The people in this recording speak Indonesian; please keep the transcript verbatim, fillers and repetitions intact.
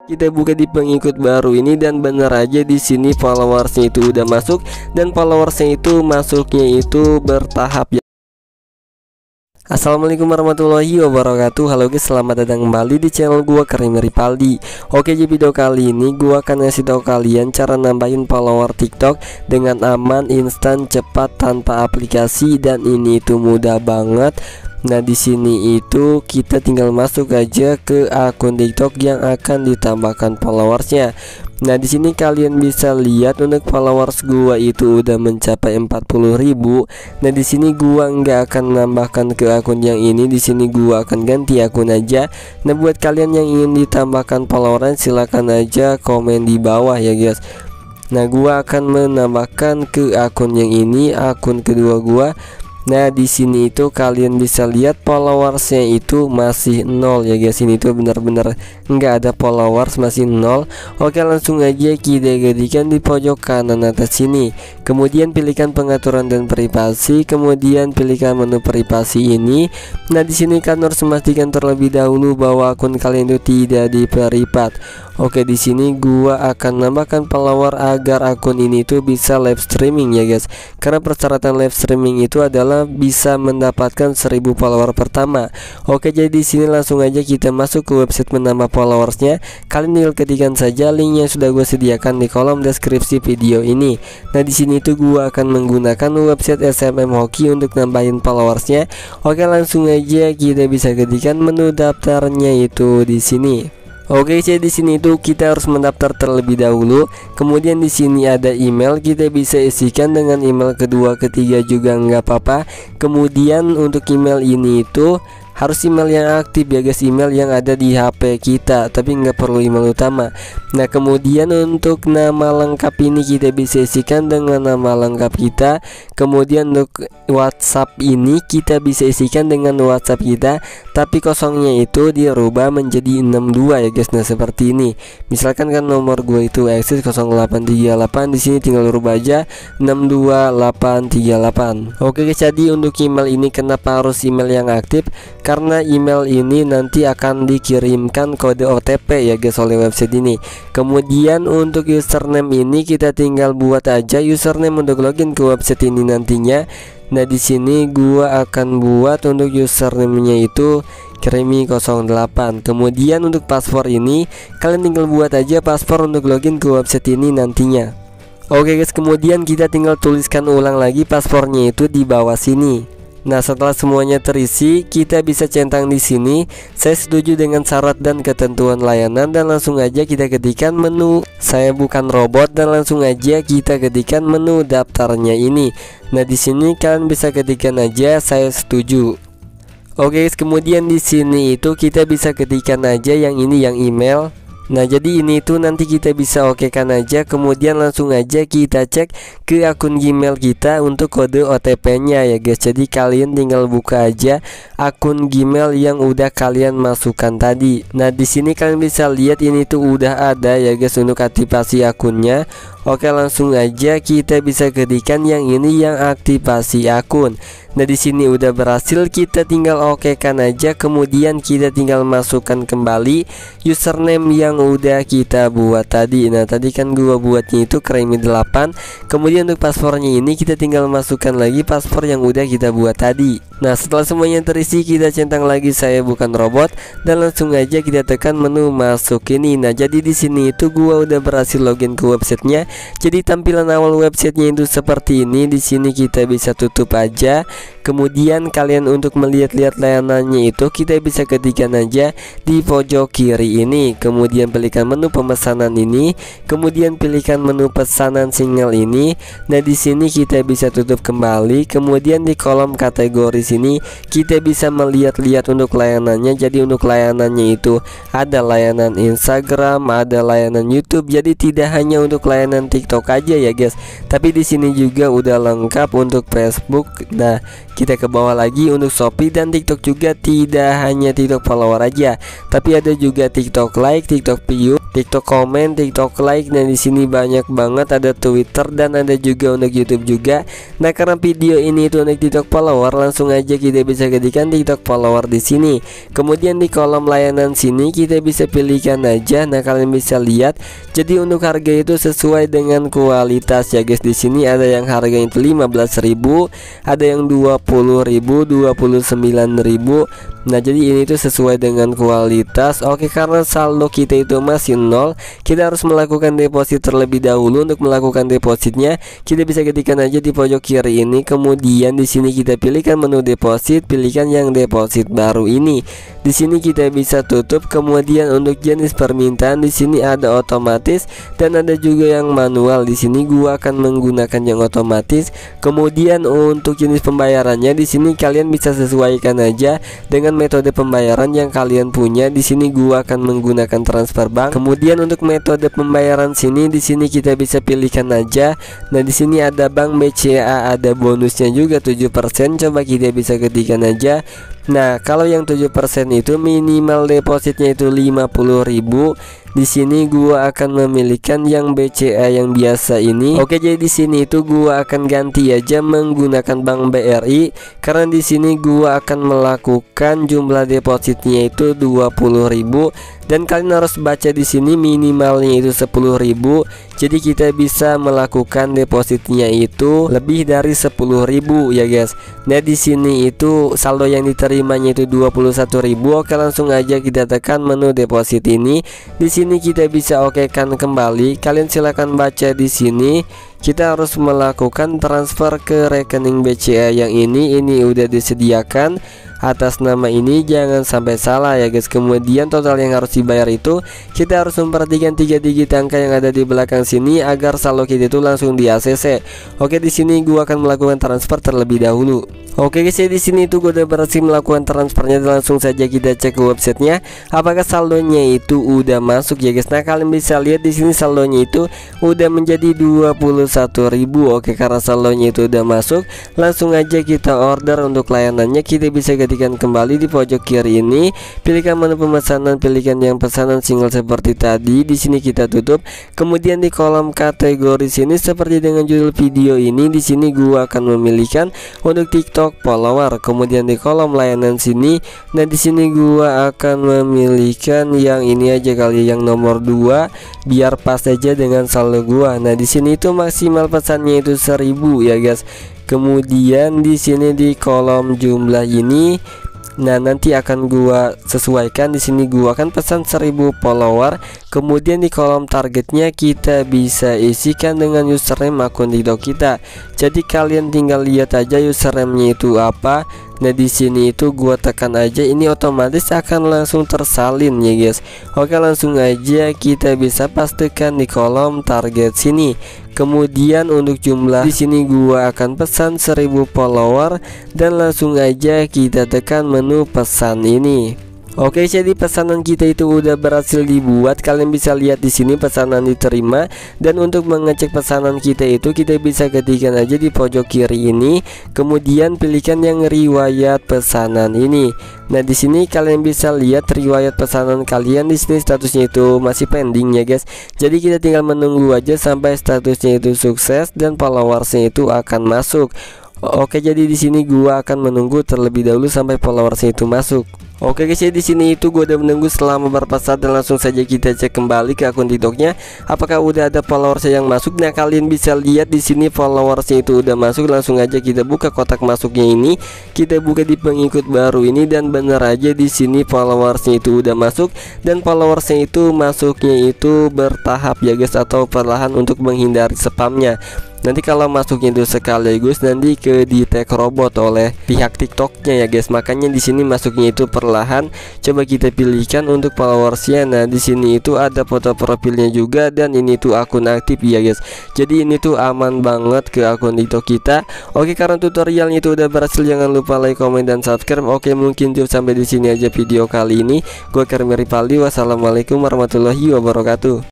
Kita buka di pengikut baru ini dan bener aja di sini followersnya itu udah masuk dan followersnya itu masuknya itu bertahap ya. Assalamualaikum warahmatullahi wabarakatuh. Halo guys, selamat datang kembali di channel gua Karim Ripaldi. Oke, di video kali ini gua akan ngasih tahu kalian cara nambahin follower TikTok dengan aman, instan, cepat, tanpa aplikasi, dan ini itu mudah banget. Nah, di sini itu kita tinggal masuk aja ke akun TikTok yang akan ditambahkan followersnya. Nah, di sini kalian bisa lihat untuk followers gua itu udah mencapai empat puluh ribu. Nah, di sini gua nggak akan menambahkan ke akun yang ini. Di sini gua akan ganti akun aja. Nah, buat kalian yang ingin ditambahkan followeran silahkan aja komen di bawah ya guys. Nah, gua akan menambahkan ke akun yang ini, akun kedua gua. Nah, di sini itu kalian bisa lihat followersnya itu masih nol ya guys. Ini tuh benar-benar nggak ada followers, masih nol. Oke, langsung aja kita gantikan di pojok kanan atas sini. Kemudian pilihkan pengaturan dan privasi. Kemudian pilihkan menu privasi ini. Nah, di sini kalian harus memastikan terlebih dahulu bahwa akun kalian itu tidak di privat. Oke, di sini gua akan nambahkan follower agar akun ini tuh bisa live streaming ya guys. Karena persyaratan live streaming itu adalah bisa mendapatkan seribu follower pertama. Oke, jadi di sini langsung aja kita masuk ke website menambah followersnya. Kalian tinggal ketikkan saja linknya sudah gue sediakan di kolom deskripsi video ini. Nah, di sini tuh gua akan menggunakan website S M M Hoki untuk nambahin followersnya. Oke, langsung aja kita bisa ketikkan menu daftarnya itu di sini. Oke, jadi di sini itu kita harus mendaftar terlebih dahulu. Kemudian di sini ada email, kita bisa isikan dengan email kedua, ketiga juga nggak apa-apa. Kemudian untuk email ini itu harus email yang aktif ya guys, email yang ada di H P kita, tapi nggak perlu email utama. Nah, kemudian untuk nama lengkap ini kita bisa isikan dengan nama lengkap kita. Kemudian untuk WhatsApp ini kita bisa isikan dengan WhatsApp kita, tapi kosongnya itu dirubah menjadi enam dua ya guys. Nah, seperti ini. Misalkan kan nomor gue itu eksis nol delapan tiga delapan, di sini tinggal rubah aja enam dua delapan tiga delapan. Oke guys, jadi untuk email ini kenapa harus email yang aktif? Karena email ini nanti akan dikirimkan kode O T P ya guys oleh website ini. Kemudian untuk username ini kita tinggal buat aja username untuk login ke website ini nantinya. Nah, di sini gua akan buat untuk username-nya itu Krimi nol delapan. Kemudian untuk password ini kalian tinggal buat aja password untuk login ke website ini nantinya. Oke guys, kemudian kita tinggal tuliskan ulang lagi passwordnya itu di bawah sini. Nah, setelah semuanya terisi, kita bisa centang di sini saya setuju dengan syarat dan ketentuan layanan, dan langsung aja kita ketikkan menu saya bukan robot, dan langsung aja kita ketikkan menu daftarnya ini. Nah, di sini kalian bisa ketikkan aja saya setuju. Oke guys, kemudian di sini itu kita bisa ketikkan aja yang ini, yang email. Nah, jadi ini tuh nanti kita bisa okekan aja. Kemudian langsung aja kita cek ke akun Gmail kita untuk kode O T P-nya ya guys. Jadi kalian tinggal buka aja akun Gmail yang udah kalian masukkan tadi. Nah, di sini kalian bisa lihat ini tuh udah ada ya guys untuk aktivasi akunnya. Oke, langsung aja kita bisa ketikkan yang ini, yang aktivasi akun. Nah, di sini udah berhasil, kita tinggal okekan aja. Kemudian kita tinggal masukkan kembali username yang udah kita buat tadi. Nah, tadi kan gua buatnya itu Krimi delapan. Kemudian untuk passwordnya ini kita tinggal masukkan lagi password yang udah kita buat tadi. Nah, setelah semuanya terisi kita centang lagi saya bukan robot, dan langsung aja kita tekan menu masuk ini. Nah, jadi di sini itu gua udah berhasil login ke websitenya. Jadi tampilan awal websitenya itu seperti ini. Di sini kita bisa tutup aja. Kemudian kalian untuk melihat-lihat layanannya itu kita bisa ketikkan aja di pojok kiri ini. Kemudian pilihkan menu pemesanan ini. Kemudian pilihkan menu pesanan single ini. Nah, di sini kita bisa tutup kembali. Kemudian di kolom kategori sini kita bisa melihat-lihat untuk layanannya. Jadi untuk layanannya itu ada layanan Instagram, ada layanan YouTube. Jadi tidak hanya untuk layanan TikTok aja ya guys, tapi di sini juga udah lengkap untuk Facebook. Nah, kita ke bawah lagi untuk Shopee dan TikTok juga tidak hanya TikTok follower aja, tapi ada juga TikTok like, TikTok view, TikTok komen, TikTok like. Nah di sini banyak banget, ada Twitter dan ada juga untuk YouTube juga. Nah karena video ini itu untuk TikTok follower, langsung aja kita bisa ketikkan TikTok follower di sini. Kemudian di kolom layanan sini kita bisa pilihkan aja. Nah kalian bisa lihat, jadi untuk harga itu sesuai dengan kualitas ya guys. Di sini ada yang harganya itu lima belas ribu, ada yang dua puluh ribu, dua puluh sembilan ribu. Nah jadi ini tuh sesuai dengan kualitas. Oke, karena saldo kita itu masih nol, kita harus melakukan deposit terlebih dahulu. Untuk melakukan depositnya kita bisa ketikkan aja di pojok kiri ini. Kemudian di sini kita pilihkan menu deposit, pilihkan yang deposit baru ini. Di sini kita bisa tutup. Kemudian untuk jenis permintaan di sini ada otomatis dan ada juga yang manual. Di sini gua akan menggunakan yang otomatis. Kemudian untuk jenis pembayarannya di sini kalian bisa sesuaikan aja dengan metode pembayaran yang kalian punya. Di sini gua akan menggunakan transfer bank. Kemudian untuk metode pembayaran sini di sini kita bisa pilihkan aja. Nah di sini ada bank B C A, ada bonusnya juga tujuh persen. Coba kita bisa ketikkan aja. Nah kalau yang tujuh persen itu minimal depositnya itu lima puluh ribu. Di sini gua akan memilihkan yang B C A yang biasa ini. Oke, jadi di sini itu gua akan ganti aja menggunakan bank B R I karena di sini gua akan melakukan jumlah depositnya itu dua puluh ribu dan kalian harus baca di sini minimalnya itu sepuluh ribu. Jadi kita bisa melakukan depositnya itu lebih dari sepuluh ribu ya guys. Nah di sini itu saldo yang diterimanya itu dua puluh satu ribu. Oke, langsung aja kita tekan menu deposit ini. Di sini Ini kita bisa okekan kembali. Kalian silahkan baca di sini. Kita harus melakukan transfer ke rekening B C A yang ini. Ini udah disediakan atas nama ini, jangan sampai salah ya guys. Kemudian total yang harus dibayar itu kita harus memperhatikan tiga digit angka yang ada di belakang sini agar saldo kita itu langsung di A C C. Oke, di sini gua akan melakukan transfer terlebih dahulu. Oke guys, ya di sini itu gue udah berhasil melakukan transfernya. Langsung saja kita cek ke websitenya apakah saldonya itu udah masuk ya guys. Nah kalian bisa lihat di sini saldonya itu udah menjadi dua puluh satu ribu. Oke, karena saldonya itu udah masuk, langsung aja kita order untuk layanannya. Kita bisa ketikkan kembali di pojok kiri ini, pilihkan menu pemesanan, pilihkan yang pesanan single seperti tadi. Di sini kita tutup. Kemudian di kolom kategori sini seperti dengan judul video ini, di sini gua akan memilihkan untuk TikTok follower. Kemudian di kolom layanan sini, nah di sini gua akan memilihkan yang ini aja kali, yang nomor dua, biar pas aja dengan saldo gua. Nah di sini itu maksimal pesannya itu seribu ya guys. Kemudian di sini di kolom jumlah ini, nah nanti akan gua sesuaikan. Di sini gua akan pesan seribu follower. Kemudian di kolom targetnya kita bisa isikan dengan username akun TikTok kita. Jadi kalian tinggal lihat aja username-nya itu apa. Nah di sini itu gua tekan aja, ini otomatis akan langsung tersalin ya guys. Oke, langsung aja kita bisa pastikan di kolom target sini. Kemudian untuk jumlah di sini gua akan pesan seribu follower dan langsung aja kita tekan menu pesan ini. Oke, jadi pesanan kita itu udah berhasil dibuat. Kalian bisa lihat di sini pesanan diterima. Dan untuk mengecek pesanan kita itu kita bisa ketikkan aja di pojok kiri ini. Kemudian pilihkan yang riwayat pesanan ini. Nah di sini kalian bisa lihat riwayat pesanan kalian. Di sini statusnya itu masih pending ya guys. Jadi kita tinggal menunggu aja sampai statusnya itu sukses dan followersnya itu akan masuk. Oke, jadi di sini gua akan menunggu terlebih dahulu sampai followersnya itu masuk. Oke guys, ya di sini itu gue udah menunggu selama beberapa saat dan langsung saja kita cek kembali ke akun TikToknya apakah udah ada followersnya yang masuk. Nah kalian bisa lihat di sini followersnya itu udah masuk. Langsung aja kita buka kotak masuknya ini, kita buka di pengikut baru ini dan bener aja di sini followersnya itu udah masuk dan followersnya itu masuknya itu bertahap ya guys, atau perlahan untuk menghindari spamnya. Nanti kalau masuknya itu sekaligus nanti ke detect robot oleh pihak TikToknya ya guys. Makanya di sini masuknya itu perlahan. Coba kita pilihkan untuk followersnya. Nah di sini itu ada foto profilnya juga dan ini tuh akun aktif ya guys. Jadi ini tuh aman banget ke akun TikTok kita. Oke, karena tutorialnya itu udah berhasil, jangan lupa like, komen, dan subscribe. Oke, mungkin cukup sampai di sini aja video kali ini. Gue Karim Ripaldi. Wassalamualaikum warahmatullahi wabarakatuh.